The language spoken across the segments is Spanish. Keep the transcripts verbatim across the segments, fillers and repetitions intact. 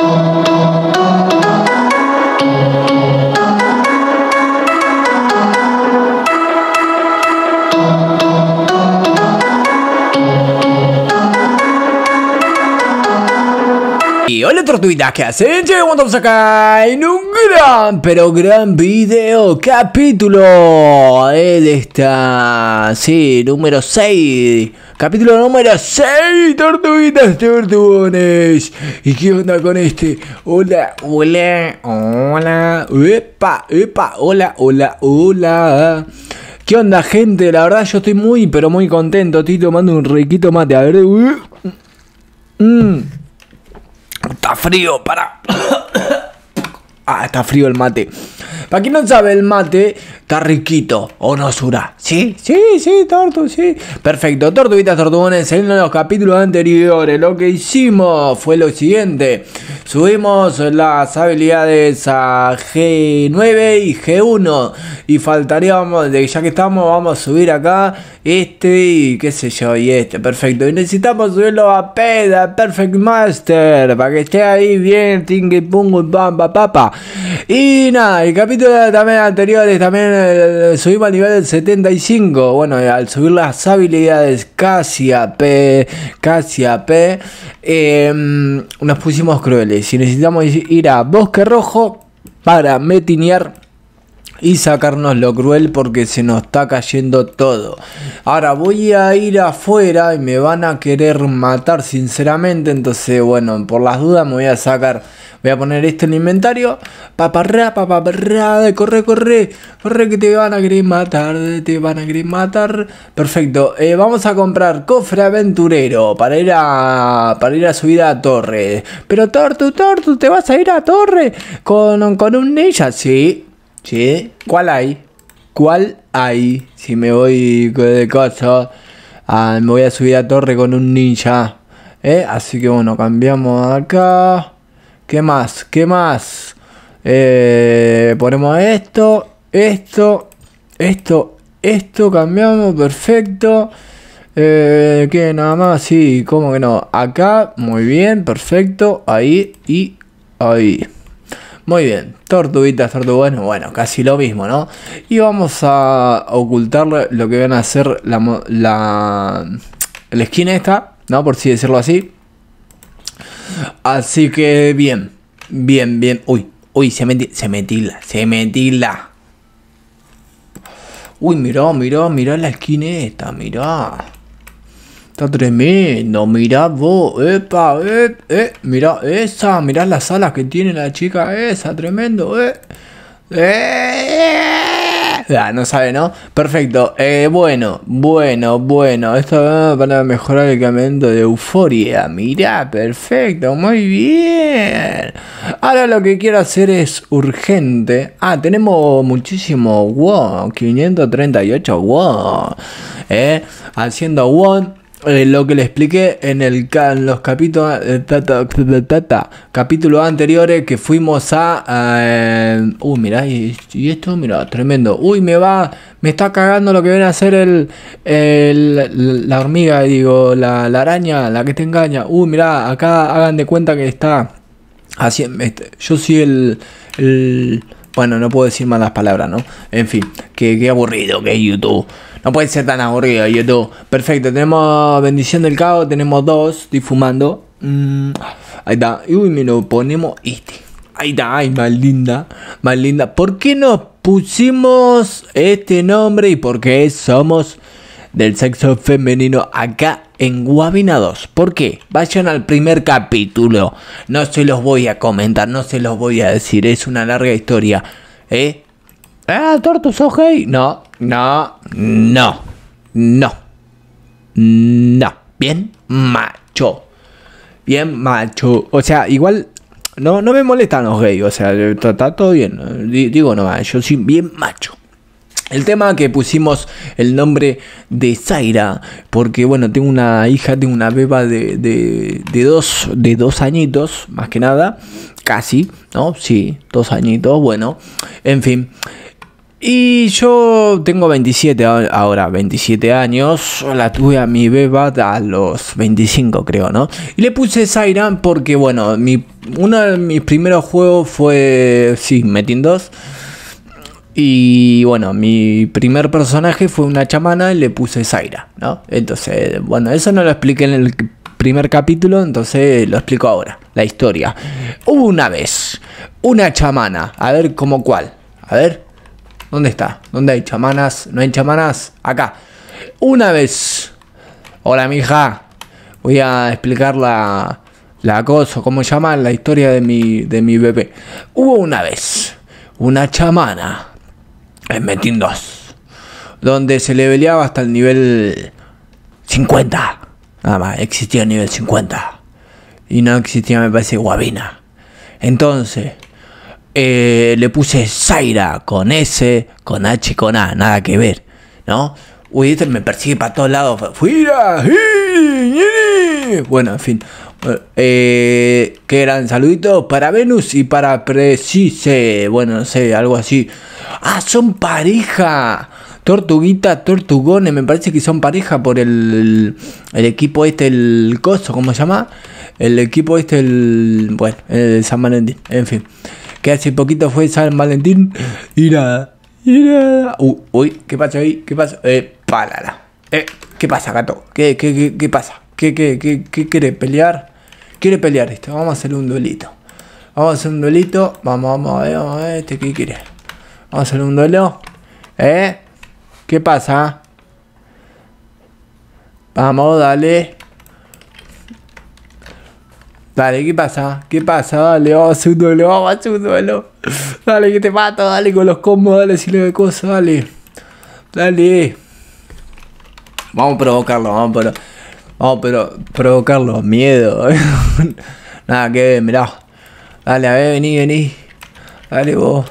Y hola tortuguitas, ¿qué hacen? Estamos acá en un gran, pero gran video, capítulo eh, de esta, sí, número seis, capítulo número seis, tortuguitas, tortugones. ¿Y qué onda con este? Hola, hola, hola, epa, epa, hola, hola, hola. ¿Qué onda, gente? La verdad yo estoy muy, pero muy contento, estoy tomando un riquito mate, a ver, mmm. Está frío, para. Ah, está frío el mate. Para quien no sabe, el mate está riquito, ¿o no, Sura? ¿Sí? Sí, sí, Tortu, sí. Perfecto, tortuguitas, tortugones, en los capítulos anteriores lo que hicimos fue lo siguiente. Subimos las habilidades a G nueve y G uno. Y faltaríamos, ya que estamos, vamos a subir acá este y qué sé yo, y este, perfecto. Y necesitamos subirlo a P de Perfect Master, para que esté ahí bien, tingue, pungo, pam, pa, papa. Y nada, el capítulo también anteriores también eh, subimos al nivel del setenta y cinco. Bueno, al subir las habilidades casi a P, casi a P, eh, nos pusimos crueles. Y necesitamos ir a Bosque Rojo para metinear y sacarnos lo cruel, porque se nos está cayendo todo. Ahora voy a ir afuera y me van a querer matar sinceramente. Entonces bueno, por las dudas me voy a sacar, voy a poner esto en el inventario. Paparra, paparra, corre, corre, corre que te van a querer matar, te van a querer matar. Perfecto, eh, vamos a comprar cofre aventurero para ir a para ir a subir a torre. Pero Tortu, Tortu, ¿te vas a ir a torre con, con un ninja? Sí. ¿Sí? ¿Cuál hay? ¿Cuál hay? Si me voy de casa, ah, me voy a subir a torre con un ninja. ¿Eh? Así que bueno, cambiamos acá. ¿Qué más? ¿Qué más? Eh, ponemos esto, esto, esto, esto, cambiamos, perfecto. Eh, ¿Qué? Nada más, sí, ¿cómo que no? Acá, muy bien, perfecto. Ahí y ahí. Muy bien, tortuguitas, tortugones, bueno, casi lo mismo, ¿no? Y vamos a ocultar lo que van a hacer la, la, la skin esta, ¿no? Por si decirlo así. Así que bien, bien, bien. Uy, uy, se metí, se metila, se metila. Uy, mirá, mirá, mirá la skin esta, mirá. Está tremendo, mirá vos, epa, eh, eh, mirá esa, mirá las alas que tiene la chica esa, tremendo, eh, eh, ah, no sabe, ¿no? Perfecto, eh, bueno, bueno, bueno, esto va para mejorar el campeonato de euforia, mirá, perfecto, muy bien. Ahora lo que quiero hacer es urgente, ah, tenemos muchísimo, wow, quinientos treinta y ocho, wow, eh, haciendo one. Eh, lo que le expliqué en, el, en los capítulos eh, tata, tata, capítulos anteriores que fuimos a... Eh, uy, mirá, y, y esto, mirá, tremendo. Uy, me va, me está cagando lo que viene a hacer el, el la hormiga, digo, la, la araña, la que te engaña. Uy, mirá, acá hagan de cuenta que está haciendo... Este, yo soy el... el bueno, no puedo decir malas palabras, ¿no? En fin, que, que aburrido que es YouTube. No puede ser tan aburrido YouTube. Perfecto, tenemos bendición del caos, tenemos dos, estoy fumando. Mm, ahí está. Y uy, me lo ponemos este. Ahí está, ay, más linda, más linda. ¿Por qué nos pusimos este nombre y por qué somos del sexo femenino acá en Guabina dos? ¿Por qué? Vayan al primer capítulo. No se los voy a comentar, no se los voy a decir. Es una larga historia. ¿Eh? Ah, Tortu, ¿sos gay? No, no, no, no, no. Bien macho. Bien macho. O sea, igual no, no me molestan los gays. O sea, está todo bien. Digo nomás, yo soy bien macho. El tema que pusimos el nombre de Zaira, porque bueno, tengo una hija, tengo una beba de, de, de, dos, de dos añitos, más que nada, casi, ¿no? Sí, dos añitos, bueno, en fin. Y yo tengo veintisiete ahora, veintisiete años. La tuve a mi beba a los veinticinco, creo, ¿no? Y le puse Zaira porque, bueno, mi, uno de mis primeros juegos fue, sí, Metin dos. Y bueno, mi primer personaje fue una chamana y le puse Zaira, ¿no? Entonces, bueno, eso no lo expliqué en el primer capítulo, entonces lo explico ahora, la historia. Hubo una vez una chamana, a ver, ¿cómo cuál? A ver. ¿Dónde está? ¿Dónde hay chamanas? ¿No hay chamanas? Acá. Una vez. Hola, mija. Voy a explicar la, la cosa, cómo se llama la historia de mi, de mi bebé. Hubo una vez una chamana en Metin dos, donde se leveleaba hasta el nivel cincuenta. Nada más, existía el nivel cincuenta. Y no existía, me parece, Guabina. Entonces... Eh, le puse Zaira con S, con H, con A, nada que ver, ¿no? Uy, este me persigue para todos lados. ¡Fuera! Bueno, en fin. Eh, qué gran saludito para Venus y para Precise. Bueno, no sé, algo así. ¡Ah, son pareja! Tortuguita, Tortugones, me parece que son pareja por el, el equipo este, el coso, ¿cómo se llama? El equipo este, el... Bueno, el San Valentín, en fin. Que hace poquito fue San Valentín y nada, y nada. Uh, uy, ¿qué pasa ahí? ¿Qué pasa? Eh, pálala. Eh, ¿qué pasa, gato? ¿Qué, qué, qué, qué pasa? ¿Qué, qué, qué, qué quiere pelear? ¿Quiere pelear esto? Vamos a hacer un duelito. Vamos a hacer un duelito. Vamos, vamos a ver, vamos a ver, este qué quiere. Vamos a hacer un duelo. ¿Eh? ¿Qué pasa? Vamos, dale. Dale, ¿qué pasa? ¿Qué pasa? Dale, vamos a hacer un duelo, vamos a hacer un duelo. Dale, que te mato, dale con los combos, dale, si le de cosas, dale. Dale. Vamos a provocarlo, vamos a, pro vamos a pro provocarlo, miedo. Nada que ver, mirá. Dale, a ver, vení, vení. Dale vos.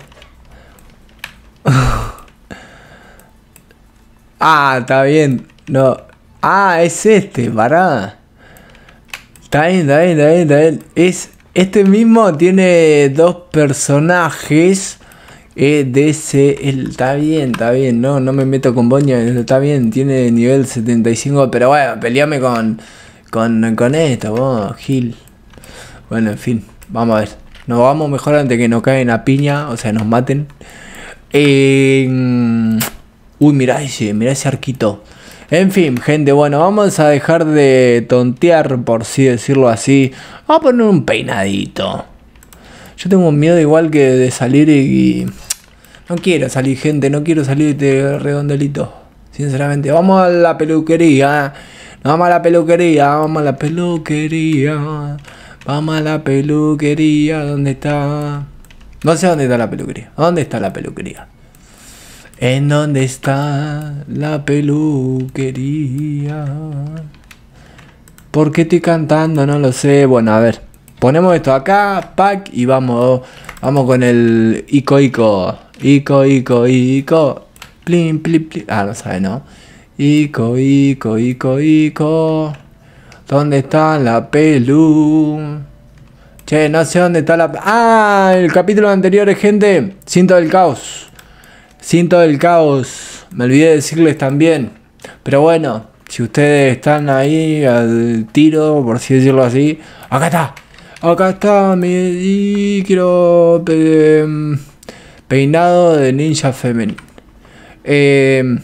Ah, está bien. No. Ah, es este, pará. Está bien, está bien, está bien, está bien. Es, este mismo tiene dos personajes eh, de ese... El, está bien, está bien, no, no me meto con Boña, está bien, tiene nivel setenta y cinco, pero bueno, peleame con, con, con esto, vos, Gil. Bueno, en fin, vamos a ver. Nos vamos mejor antes que nos caigan a piña, o sea, nos maten. Eh, uy, mirá ese, mirá ese arquito. En fin, gente, bueno, vamos a dejar de tontear, por así decirlo así. Vamos a poner un peinadito. Yo tengo miedo igual que de salir y... y no quiero salir, gente, no quiero salir de redondelito. Sinceramente, vamos a la peluquería. Vamos a la peluquería, vamos a la peluquería. Vamos a la peluquería, ¿dónde está? No sé dónde está la peluquería. ¿Dónde está la peluquería? ¿En dónde está la peluquería? ¿Por qué estoy cantando? No lo sé. Bueno, a ver. Ponemos esto acá, pack, y vamos, vamos con el Ico Ico. Ico Ico Ico. Plin, plin, plin. Ah, no sabe, ¿no? Ico Ico Ico Ico. ¿Dónde está la pelu? Che, no sé dónde está la... Ah, el capítulo anterior, gente. Cinto del caos. Cinto del caos, me olvidé de decirles también. Pero bueno, si ustedes están ahí al tiro, por así decirlo así. Acá está, acá está mi quiero pe peinado de ninja femenino. Eh,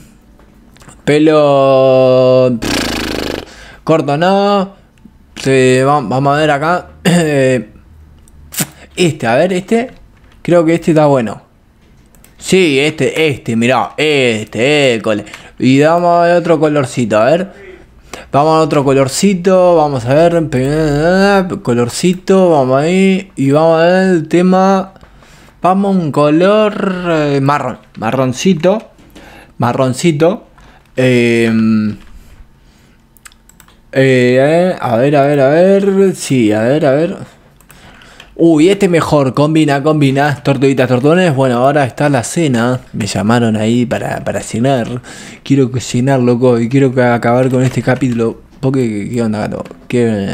pelo pff, corto no. Se, vamos a ver acá. Este, a ver, este. Creo que este está bueno. Sí, este, este, mirá, este, école. Y damos otro colorcito, a ver. Vamos a otro colorcito, vamos a ver. Colorcito, vamos ahí. Y vamos a ver el tema. Vamos a un color eh, marrón, marroncito. Marroncito. Eh, eh, a ver, a ver, a ver. Sí, a ver, a ver. Uy, este mejor, combina, combina, tortuguitas, tortones. Bueno, ahora está la cena. Me llamaron ahí para, para cenar. Quiero cenar, loco, y quiero acabar con este capítulo. Porque, ¿qué onda, gato? ¿Qué,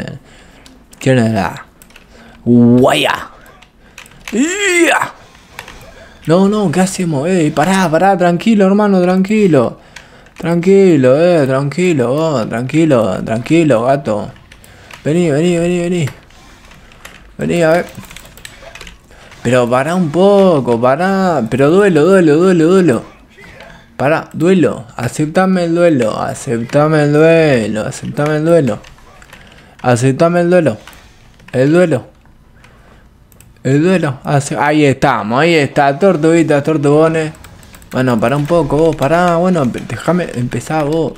qué onda? Guaya. ¡Ya! No, no, ¿qué hacemos? Eh, pará, pará, tranquilo, hermano, tranquilo. Tranquilo, eh, tranquilo, vos, tranquilo, tranquilo, gato. Vení, vení, vení, vení. Vení, a ver. Pero pará un poco, pará. Pero duelo, duelo, duelo, duelo. Pará, duelo. Aceptame el duelo, aceptame el duelo, aceptame el duelo. Aceptame el duelo. El duelo. El duelo. Ace ahí estamos, ahí está. Tortuguitas, tortugones. Bueno, pará un poco vos, pará. Bueno, déjame empezar vos.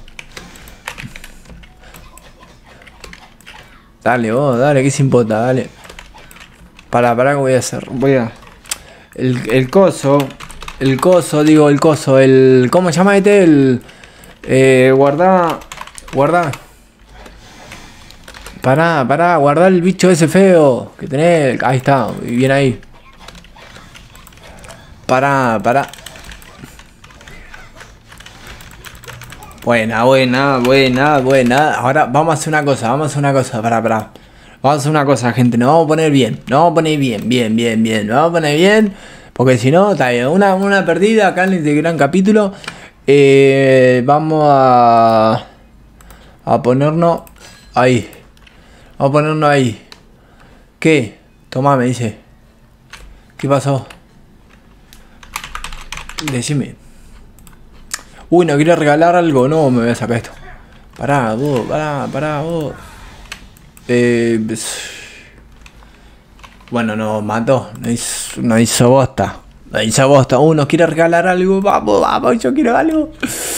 Dale vos, dale, que se importa, dale. Pará, pará que voy a hacer. Voy a... El, el coso. El coso, digo, el coso. El... ¿Cómo se llama este? El... Eh, guardá... Guardá. Pará, pará, guardá el bicho ese feo que tenés. Ahí está, bien ahí. Pará, pará. Buena, buena, buena, buena. Ahora vamos a hacer una cosa, vamos a hacer una cosa. Pará, pará. Vamos a hacer una cosa, gente. Nos vamos a poner bien. Nos vamos a poner bien, bien, bien, bien. Nos vamos a poner bien. Porque si no, está bien. Una, una perdida acá en este gran capítulo. Eh, vamos a... A ponernos ahí. Vamos a ponernos ahí. ¿Qué? Tomá, me dice. ¿Qué pasó? Decime. Uy, ¿no quiere regalar algo? No, me voy a sacar esto. Pará, vos, pará, pará, vos. Eh... Bueno, nos mató. No hizo, no hizo bosta. No hizo bosta. Uh, ¿nos quiere regalar algo? Vamos, vamos, yo quiero algo.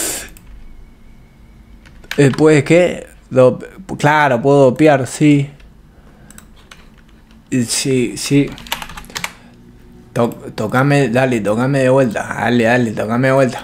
Después, ¿qué? Do, claro, puedo dopear, sí. Sí, sí. To, tocame, dale, tocame de vuelta. Dale, dale, tocame de vuelta.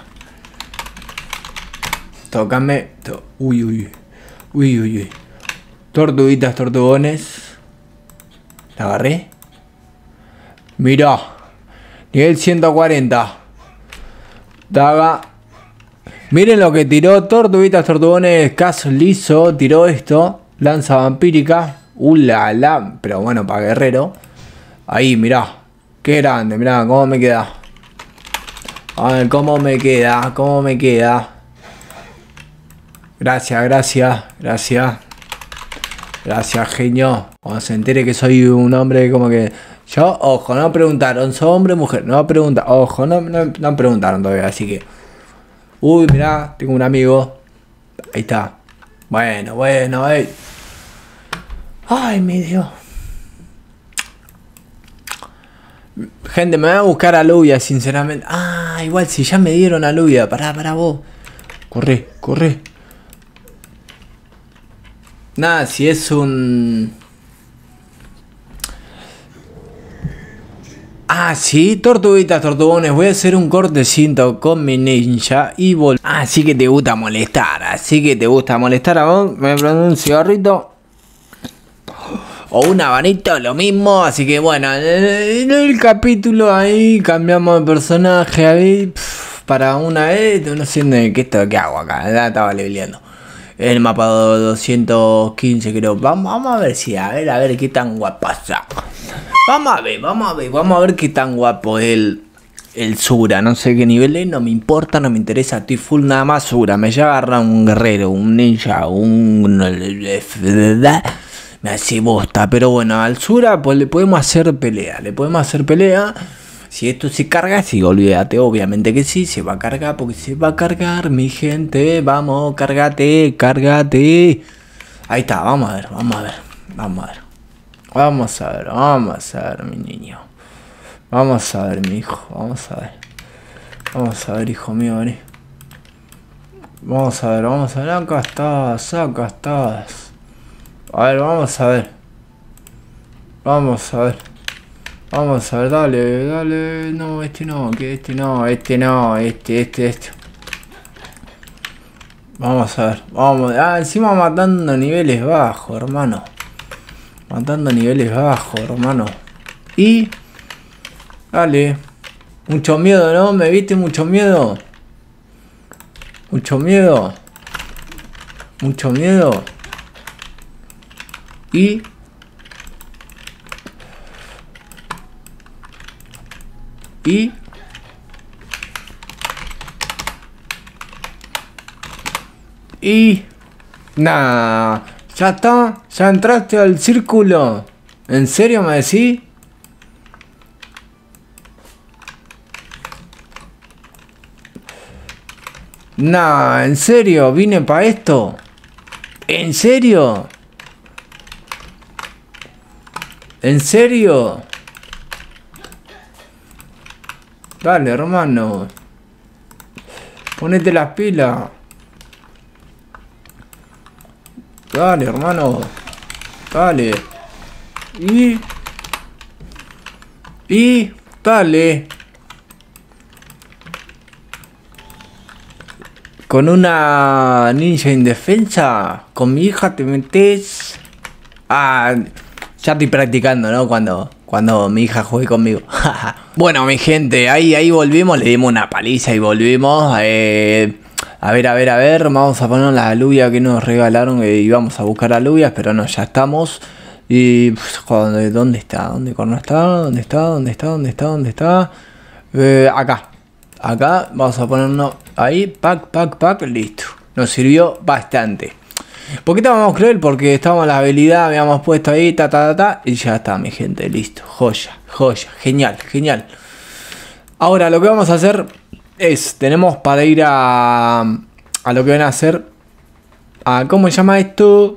Tocame. To, uy, uy. Uy, uy, uy. Tortuguitas, tortugones. ¿La agarré? Mirá. Nivel ciento cuarenta. Daga. Miren lo que tiró. Tortuguitas, tortugones. Caso liso. Tiró esto. Lanza vampírica. Uh, la, la. Pero bueno, para guerrero. Ahí, mirá. Qué grande. Mirá cómo me queda. A ver cómo me queda. Cómo me queda. Gracias, gracias. Gracias. Gracias, genio. Cuando se entere que soy un hombre como que... Yo, ojo, no preguntaron. ¿Soy hombre o mujer? No preguntaron. Ojo, no, no, no preguntaron todavía. Así que... Uy, mirá, tengo un amigo. Ahí está. Bueno, bueno, ay. Ay, me dio. Gente, me voy a buscar a Luvia, sinceramente. Ah, igual si ya me dieron a Luvia. Pará, pará vos. Corre, corre. Nada, si es un... Ah, sí, tortuguitas, tortugones. Voy a hacer un cortecito con mi ninja y vol... Ah, así que te gusta molestar. Así que te gusta molestar a vos. Me prendo un cigarrito. O un habanito, lo mismo. Así que bueno, en el capítulo ahí cambiamos de personaje ahí. Pff, para una vez, no sé qué, esto, qué hago acá. Ya estaba leveleando. El mapa doscientos quince creo. Vamos, vamos a ver si, a ver, a ver qué tan guapaza. Vamos a ver, vamos a ver, vamos a ver qué tan guapo es el, el Sura. No sé qué nivel es, no me importa, no me interesa. Estoy full nada más Sura. Me lleva a agarrar un guerrero, un ninja, un... Me hace bosta, pero bueno, al Sura pues le podemos hacer pelea. Le podemos hacer pelea. Si esto se carga, sí, olvídate, obviamente que sí, se va a cargar porque se va a cargar, mi gente. Vamos, cárgate, cárgate. Ahí está, vamos a ver, vamos a ver, vamos a ver. Vamos a ver, vamos a ver, mi niño. Vamos a ver, mi hijo, vamos a ver. Vamos a ver, hijo mío, vení. Vamos a ver, vamos a ver, acá estás, acá estás. A ver, vamos a ver. Vamos a ver. Vamos a ver, dale, dale. No, este no, que este no, este no, este, este, este. Vamos a ver, vamos. Ah, encima matando niveles bajos, hermano. Matando niveles bajos, hermano. Y... Dale. Mucho miedo, ¿no? ¿Me viste? Mucho miedo. Mucho miedo. Mucho miedo. Y... Y... Y... Nah, ya está, ya entraste al círculo. ¿En serio me decís? Nah, en serio, vine para esto. ¿En serio? ¿En serio? Dale, hermano. Ponete las pilas. Dale, hermano. Dale. Y... Y... Dale. Con una ninja indefensa. Con mi hija te metes. Ah, ya estoy practicando, ¿no? Cuando, cuando mi hija juegue conmigo. Bueno, mi gente, ahí, ahí volvimos. Le dimos una paliza y volvimos. Eh, a ver, a ver, a ver. Vamos a poner la alubia que nos regalaron. Eh, íbamos a buscar alubias, pero no, ya estamos. Y... Pues, joder, ¿dónde está? ¿Dónde corno está? ¿Dónde está? ¿Dónde está? ¿Dónde está? ¿Dónde está? Eh, acá. Acá vamos a ponernos ahí, pack, pack, pack, listo. Nos sirvió bastante. ¿Por qué estábamos cruel? Porque estábamos en la habilidad, habíamos puesto ahí, ta, ta, ta, ta, y ya está, mi gente, listo. Joya, joya, genial, genial. Ahora lo que vamos a hacer es, tenemos para ir a, a lo que van a hacer, a, ¿cómo se llama esto?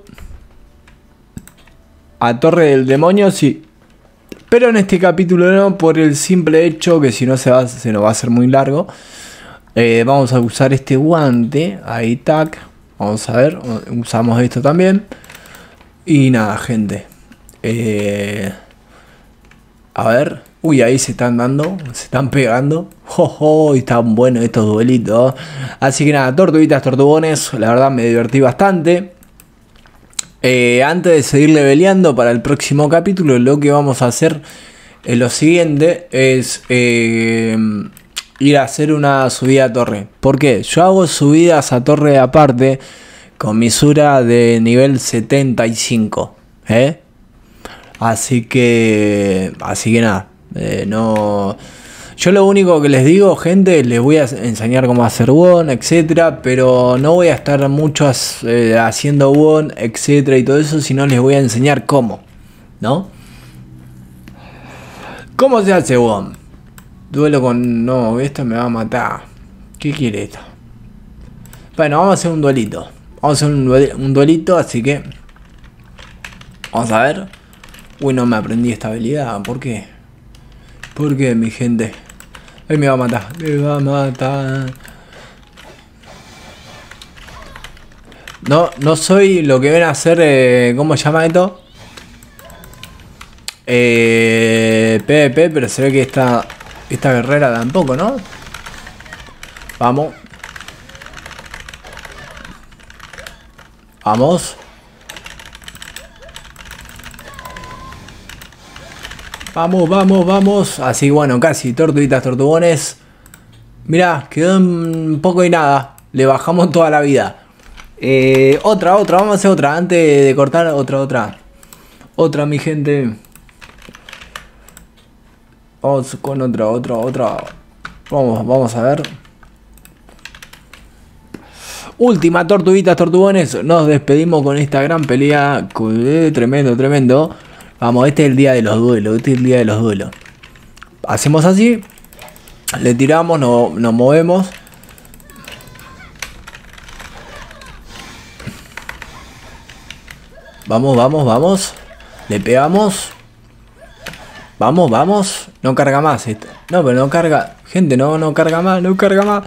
A Torre del Demonio, sí. Pero en este capítulo no, por el simple hecho que si no se, va, se nos va a hacer muy largo. Eh, vamos a usar este guante. Ahí, tac. Vamos a ver. Usamos esto también. Y nada, gente. Eh, a ver. Uy, ahí se están dando. Se están pegando. Jojo, y están buenos estos duelitos. Así que nada, tortuguitas, tortugones. La verdad me divertí bastante. Eh, antes de seguir leveleando para el próximo capítulo, lo que vamos a hacer es lo siguiente, es eh, ir a hacer una subida a torre. ¿Por qué? Yo hago subidas a torre aparte con mi Sura de nivel setenta y cinco, ¿eh? Así que, así que nada, eh, no... Yo lo único que les digo, gente, les voy a enseñar cómo hacer won, etcétera. Pero no voy a estar mucho eh, haciendo won, etcétera y todo eso, sino les voy a enseñar cómo, ¿no? ¿Cómo se hace won? Duelo con... No, esto me va a matar. ¿Qué quiere esto? Bueno, vamos a hacer un duelito. Vamos a hacer un, duel un duelito, así que... Vamos a ver. Uy, no me aprendí esta habilidad. ¿Por qué? ¿Por qué, mi gente? Ay, me va a matar. Me va a matar. No, no soy lo que ven a hacer. Eh, ¿Cómo se llama esto? Eh, PvP, pero se ve que esta, esta guerrera tampoco, ¿no? Vamos. Vamos. Vamos, vamos, vamos. Así, bueno, casi. Tortuguitas, tortugones. Mirá, quedó un poco y nada. Le bajamos toda la vida. Eh, otra, otra. Vamos a hacer otra. Antes de cortar, otra, otra. Otra, mi gente. Vamos con otra, otra, otra. Vamos, vamos a ver. Última, tortuguitas, tortugones. Nos despedimos con esta gran pelea. Eh, tremendo, tremendo. Vamos, este es el día de los duelos. Este es el día de los duelos. Hacemos así. Le tiramos, no, nos movemos. Vamos, vamos, vamos. Le pegamos. Vamos, vamos. No carga más esto. No, pero no carga. Gente, no, no carga más, no carga más.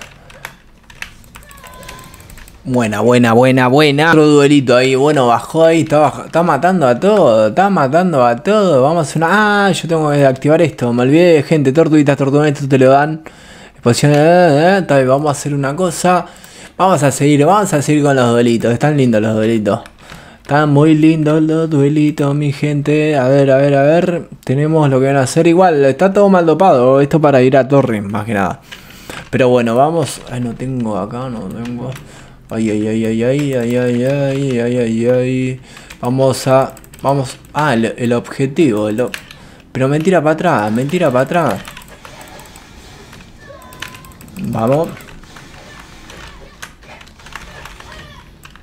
Buena, buena, buena, buena. Otro duelito ahí. Bueno, bajó ahí. Está, baj está matando a todo. Está matando a todo. Vamos a hacer una... Ah, yo tengo que activar esto. Me olvidé, gente. Tortuguitas, tortugones. Esto te lo dan. Exposición. Eh, eh, eh. Vamos a hacer una cosa. Vamos a seguir. Vamos a seguir con los duelitos. Están lindos los duelitos. Están muy lindos los duelitos, mi gente. A ver, a ver, a ver. Tenemos lo que van a hacer. Igual, está todo mal dopado. Esto para ir a torre, más que nada. Pero bueno, vamos. Ay, no tengo acá. No tengo... Ay, ay, ay, ay, ay, ay, ay, ay, ay, ay, ay. Vamos a... Vamos... Ah, el, el objetivo. El, pero mentira para atrás, mentira para atrás. Vamos.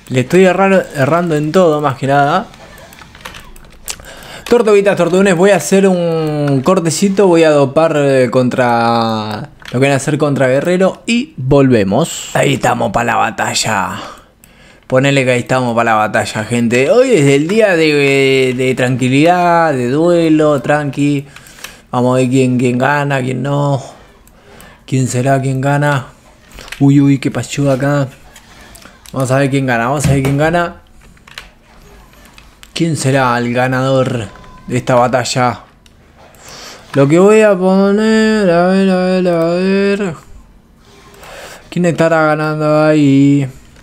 Le estoy errar, errando en todo, más que nada. Tortuguitas, tortugones, voy a hacer un cortecito. Voy a dopar eh, contra... Lo que van a hacer contra Guerrero. Y volvemos. Ahí estamos para la batalla. Ponele que ahí estamos para la batalla, gente. Hoy es el día de, de tranquilidad, de duelo, tranqui. Vamos a ver quién, quién gana, quién no. ¿Quién será quién gana? Uy, uy, qué pasó acá. Vamos a ver quién gana, vamos a ver quién gana. ¿Quién será el ganador de esta batalla? Lo que voy a poner... A ver, a ver, a ver... ¿Quién estará ganando ahí?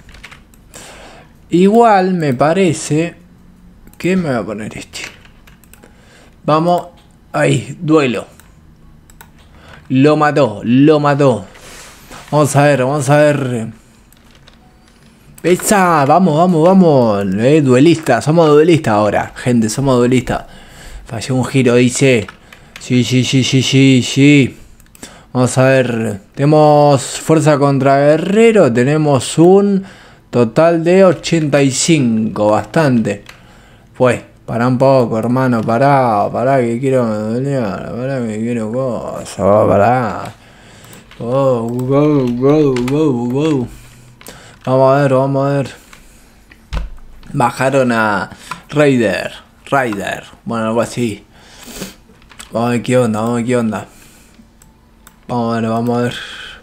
Igual me parece... que me voy a poner este. Vamos... Ahí, duelo. Lo mató, lo mató. Vamos a ver, vamos a ver... Esa, vamos, vamos, vamos. Eh, duelista, somos duelistas ahora. Gente, somos duelistas. Falló un giro, dice. Sí, sí, sí, sí, sí, sí. Vamos a ver. Tenemos fuerza contra Guerrero. Tenemos un total de ochenta y cinco. Bastante. Pues, pará un poco, hermano. Pará, pará que quiero pelear. Pará que quiero cosas. Pará. Go, go, go, go, go. Vamos a ver, vamos a ver. Bajaron a Raider. Raider. Bueno, algo así. Vamos a ver qué onda, vamos a ver qué onda. Vamos a ver, vamos a ver.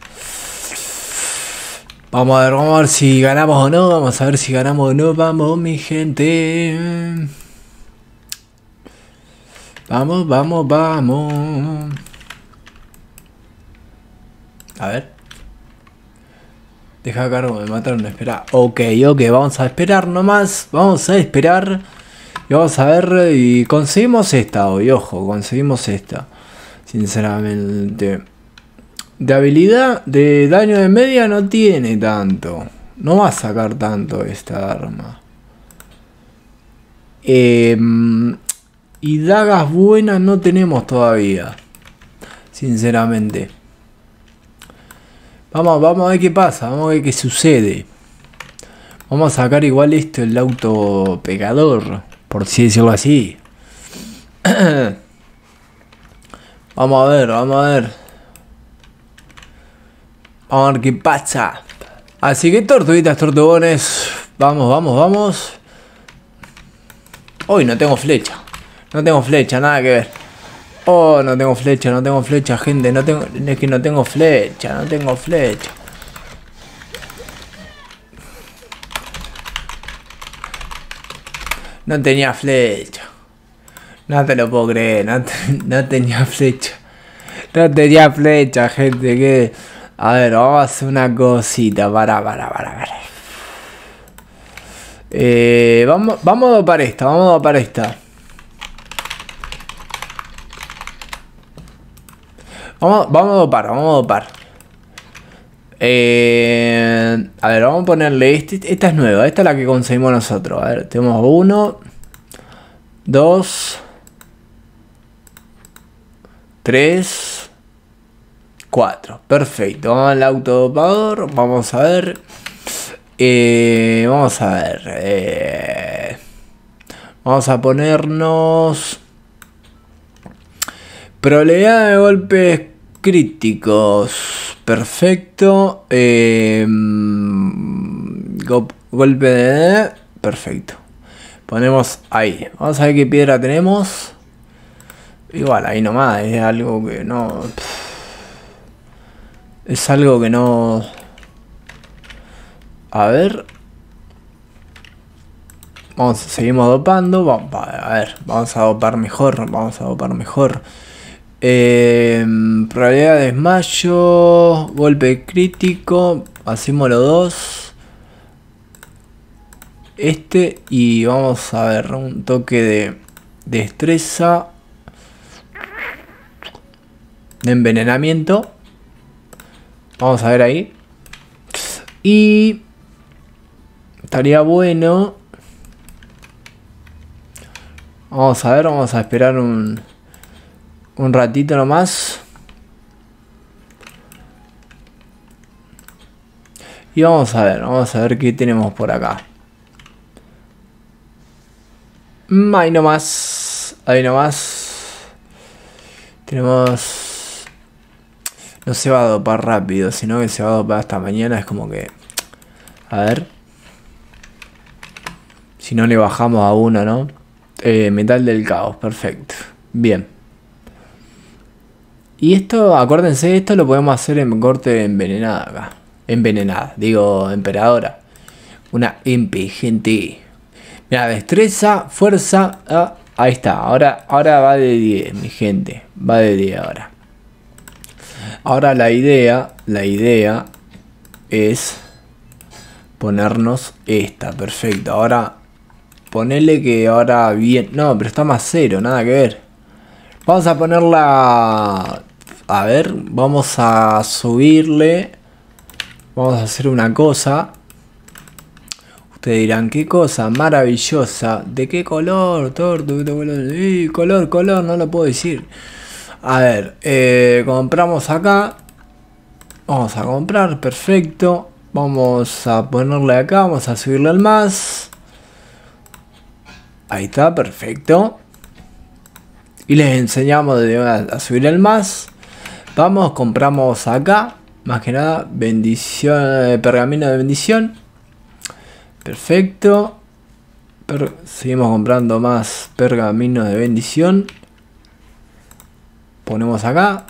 Vamos a ver, vamos a ver si ganamos o no. Vamos a ver si ganamos o no. Vamos, mi gente. Vamos, vamos, vamos. A ver. Deja cargo, me mataron, espera. Ok, ok, vamos a esperar nomás. Vamos a esperar. Y vamos a ver. Y conseguimos esta hoy, ojo, conseguimos esta. Sinceramente. De habilidad, de daño de media no tiene tanto. No va a sacar tanto esta arma. Eh, y dagas buenas no tenemos todavía. Sinceramente. Vamos, vamos a ver qué pasa, vamos a ver qué sucede. Vamos a sacar igual esto, el auto pegador, por así decirlo así. Vamos a ver, vamos a ver. Vamos a ver qué pasa. Así que tortuguitas, tortugones. Vamos, vamos, vamos. Uy, no tengo flecha. No tengo flecha, nada que ver. Oh, no tengo flecha, no tengo flecha, gente. No tengo, es que no tengo flecha, no tengo flecha. No tenía flecha. No te lo puedo creer, no, te, no tenía flecha. No tenía flecha, gente. Que... A ver, vamos a hacer una cosita. Para, para, para, para. Eh, vamos, vamos a dopar esta, vamos a dopar esta. Vamos, vamos a dopar, vamos a dopar. Eh, a ver, vamos a ponerle este. Esta es nueva, esta es la que conseguimos nosotros. A ver, tenemos uno, dos, tres, cuatro. Perfecto, vamos al autodopador. Vamos a ver. Eh, vamos a ver. Eh, vamos a ponernos probabilidad de golpes críticos. Perfecto. Eh, go, golpe de... Perfecto. Ponemos ahí. Vamos a ver qué piedra tenemos. Igual, ahí nomás. Es algo que no... Es algo que no... A ver. Vamos, seguimos dopando. Vamos, a ver, vamos a dopar mejor. Vamos a dopar mejor. Eh, probabilidad de desmayo. Golpe crítico. Hacemos los dos. Este. Y vamos a ver. Un toque de destreza. De envenenamiento. Vamos a ver ahí. Y estaría bueno. Vamos a ver, vamos a esperar un, un ratito nomás. Y vamos a ver, vamos a ver qué tenemos por acá. Mm, ahí nomás. Ahí nomás. Tenemos... No se va a dopar rápido, sino que se va a dopar hasta mañana. Es como que... A ver. Si no le bajamos a uno, ¿no? Eh, metal del caos, perfecto. Bien. Y esto, acuérdense, esto lo podemos hacer en corte envenenada acá. Envenenada, digo, emperadora. Una impi, gente. Mira, destreza, fuerza. Ah, ahí está, ahora, ahora va de diez, mi gente. Va de diez ahora. Ahora la idea, la idea es ponernos esta, perfecto. Ahora, ponerle que ahora bien... No, pero está más cero, nada que ver. Vamos a ponerla... A ver, vamos a subirle. Vamos a hacer una cosa. Ustedes dirán, ¿qué cosa? Maravillosa. ¿De qué color? Torto, eh, color, color, no lo puedo decir. A ver, eh, compramos acá. Vamos a comprar, perfecto. Vamos a ponerle acá, vamos a subirle al más. Ahí está, perfecto. Y les enseñamos a subir el más. Vamos, compramos acá. Más que nada, bendición, pergamino de bendición. Perfecto. Per seguimos comprando más pergamino de bendición. Ponemos acá.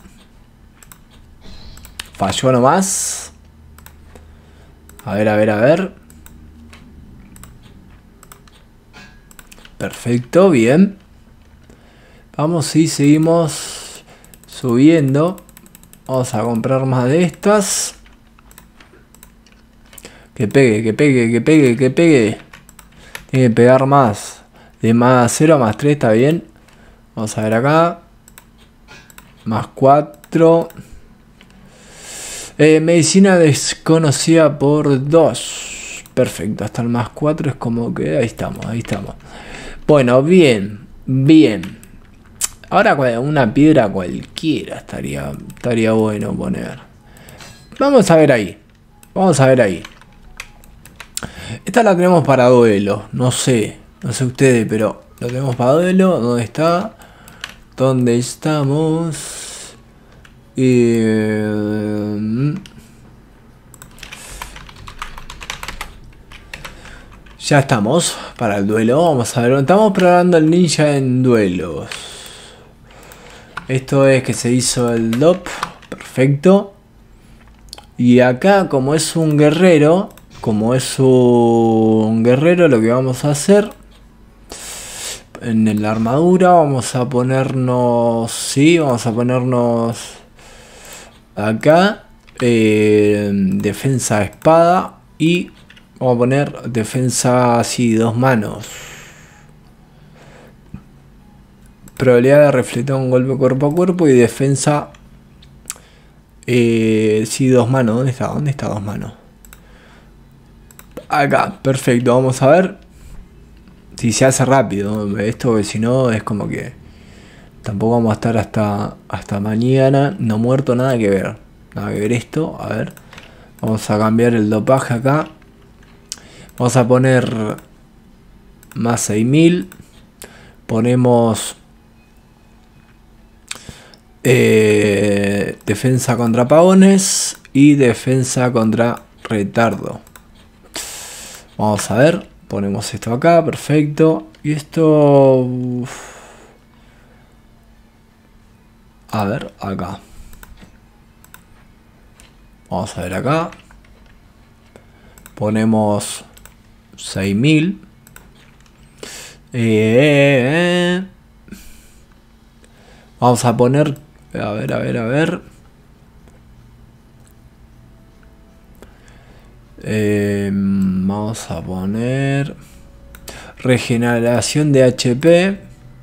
Falló nomás. A ver, a ver, a ver. Perfecto, bien. Vamos y seguimos subiendo. Vamos a comprar más de estas. Que pegue, que pegue, que pegue, que pegue. Tiene que pegar más. De más cero a más tres, está bien. Vamos a ver acá. Más cuatro. Eh, medicina desconocida por dos. Perfecto, hasta el más cuatro es como que... Ahí estamos, ahí estamos. Bueno, bien, bien. Ahora una piedra cualquiera estaría, estaría bueno poner. Vamos a ver ahí. Vamos a ver ahí. Esta la tenemos para duelo. No sé. No sé ustedes, pero lo tenemos para duelo. ¿Dónde está? ¿Dónde estamos? Eh... Ya estamos para el duelo. Vamos a ver. Estamos probando el ninja en duelos. Esto es que se hizo el D O P. Perfecto. Y acá, como es un guerrero, como es un guerrero, lo que vamos a hacer en la armadura, vamos a ponernos, sí, vamos a ponernos acá eh, defensa espada y vamos a poner defensa así, dos manos. Probabilidad de reflejar un golpe cuerpo a cuerpo y defensa eh, sí, dos manos. ¿Dónde está? ¿Dónde está dos manos? Acá, perfecto, vamos a ver si se hace rápido esto, que si no es como que tampoco vamos a estar hasta, hasta mañana, no muerto, nada que ver, nada que ver esto. A ver, vamos a cambiar el dopaje acá, vamos a poner más seis mil, ponemos eh, defensa contra apagones y defensa contra retardo. Vamos a ver, ponemos esto acá, perfecto. Y esto... Uf. A ver, acá. Vamos a ver acá. Ponemos seis mil. Eh, eh. Vamos a poner... A ver, a ver, a ver. Eh, vamos a poner regeneración de H P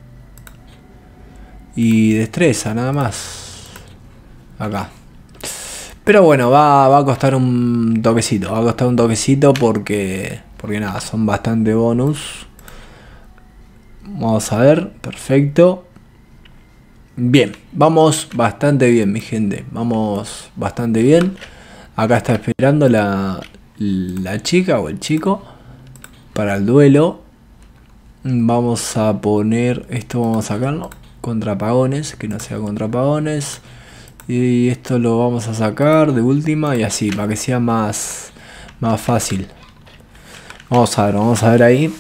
y destreza, nada más. Acá. Pero bueno, va, va a costar un toquecito. Va a costar un toquecito porque, porque nada, son bastante bonus. Vamos a ver, perfecto. Bien, vamos bastante bien, mi gente. Vamos bastante bien. Acá está esperando la... la chica o el chico para el duelo. Vamos a poner esto, vamos a sacarlo. Contrapagones, que no sea contrapagones. Y esto lo vamos a sacar de última y así, para que sea más, más fácil. Vamos a ver, vamos a ver ahí.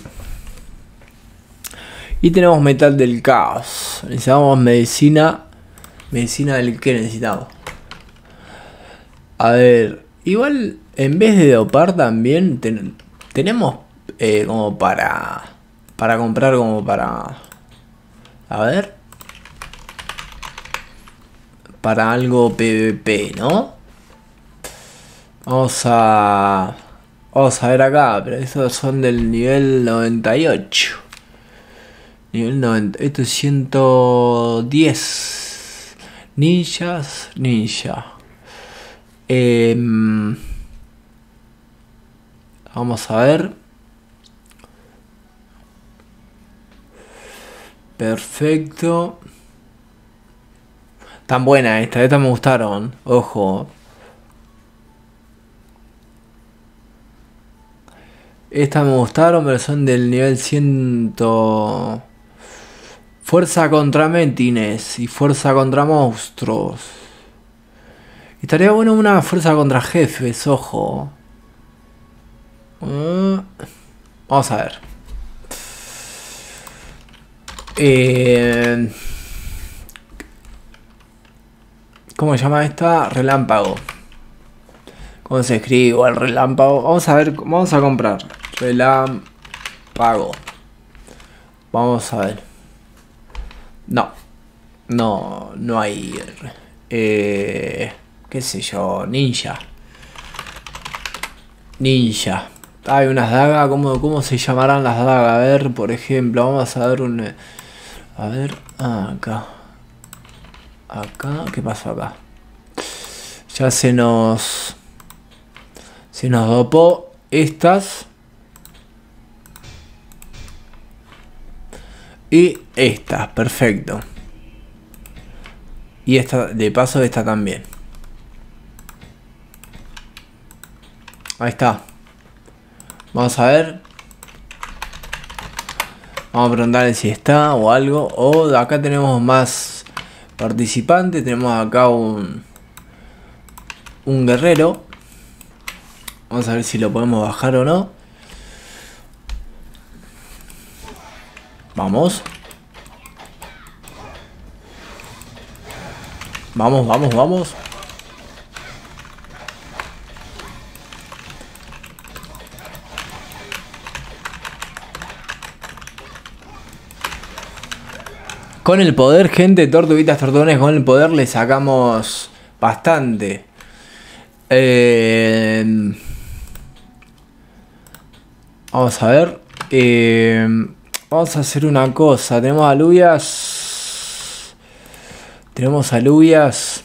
Y tenemos metal del caos. Necesitamos medicina. Medicina del que necesitamos. A ver, igual en vez de dopar también ten, tenemos eh, como para... Para comprar como para... A ver. Para algo PvP, ¿no? Vamos a... Vamos a ver acá, pero estos son del nivel noventa y ocho. Nivel noventa. Esto es ciento diez. Ninjas. Ninja. Eh, vamos a ver. Perfecto. Tan buena esta. Esta me gustaron. Ojo. Estas me gustaron, pero son del nivel cien. Fuerza contra Mentines y fuerza contra monstruos. Estaría bueno una fuerza contra jefes, ojo. Uh, vamos a ver. Eh, ¿Cómo se llama esta? Relámpago. ¿Cómo se escribe el relámpago? Vamos a ver, vamos a comprar. Relámpago. Vamos a ver. No. No, no hay... Eh, ¿Qué sé yo? Ninja. Ninja. Hay unas dagas. ¿Cómo, cómo se llamarán las dagas? A ver, por ejemplo, vamos a ver un... A ver, ah, acá. Acá, ¿qué pasó acá? Ya se nos... Se nos dopó estas. Y estas, perfecto. Y esta, de paso, esta también. Ahí está. Vamos a ver. Vamos a preguntarle si está o algo. O de acá tenemos más participantes. Tenemos acá un... Un guerrero. Vamos a ver si lo podemos bajar o no. Vamos. Vamos, vamos, vamos. Con el poder, gente, tortuguitas, tortugones, con el poder le sacamos bastante. Eh, vamos a ver. Eh, vamos a hacer una cosa. Tenemos alubias. Tenemos alubias.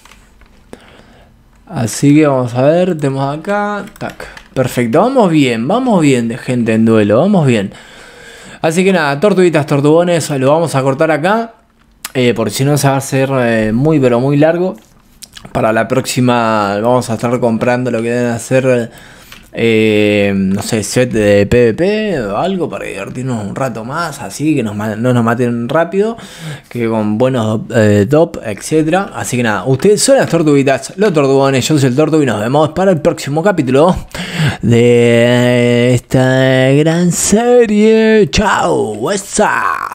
Así que vamos a ver. Tenemos acá. Tac. Perfecto. Vamos bien. Vamos bien de gente en duelo. Vamos bien. Así que nada. Tortuguitas, tortugones. Lo vamos a cortar acá. Eh, porque si no se va a hacer eh, muy pero muy largo. Para la próxima vamos a estar comprando lo que deben hacer, eh, no sé, set de PvP o algo para divertirnos un rato más, así que nos, no nos maten rápido, que con buenos eh, top, etcétera. Así que nada, ustedes son las tortuguitas, los tortugones, yo soy el Tortu y nos vemos para el próximo capítulo de esta gran serie. Chao, what's up?